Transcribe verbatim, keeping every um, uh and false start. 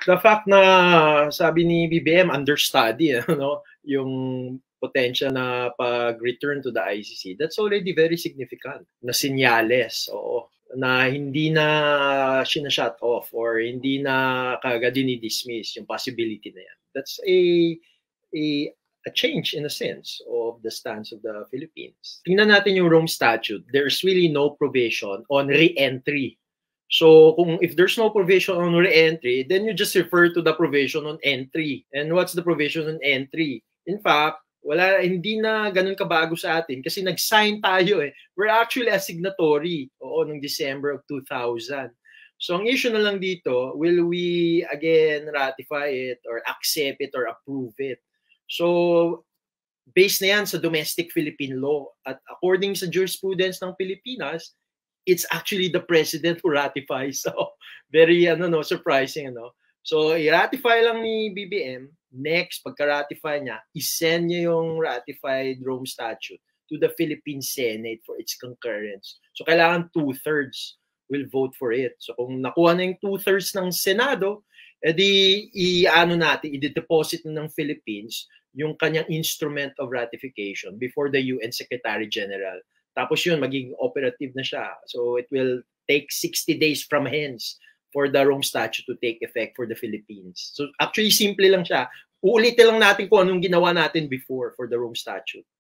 The fact na sabi ni B B M understudy ano, yung potential na pag-return to the I C C, that's already very significant na senyales, oo, na hindi na shina-shut off or hindi na kaagad dini-dismiss yung possibility na yan. That's a a a change in a sense of the stance of the Philippines. Tingnan natin yung Rome Statute. There's really no provision on re-entry. So kung if there's no provision on re-entry, then you just refer to the provision on entry. And what's the provision on entry? In fact, wala, hindi na ganun kabago sa atin kasi nag-sign tayo eh. We're actually a signatory, oo, noong December of two thousand. So ang issue na lang dito, will we again ratify it or accept it or approve it? So based na yan sa domestic Philippine law at according sa jurisprudence ng Pilipinas, it's actually the president who ratifies. So very ano no, surprising ano. So i-ratify lang ni B B M, next pagka-ratify niya, i-send niya yung ratified Rome Statute to the Philippine Senate for its concurrence. So kailangan two-thirds will vote for it. So kung nakuha na yung two-thirds ng Senado, edi i-ano natin, i-deposit na ng Philippines yung kanyang instrument of ratification before the U N Secretary General. Tapos yun, magiging operative na siya. So it will take sixty days from hence for the Rome Statute to take effect for the Philippines. So actually, simple lang siya. Uulitin lang natin kung anong ginawa natin before for the Rome Statute.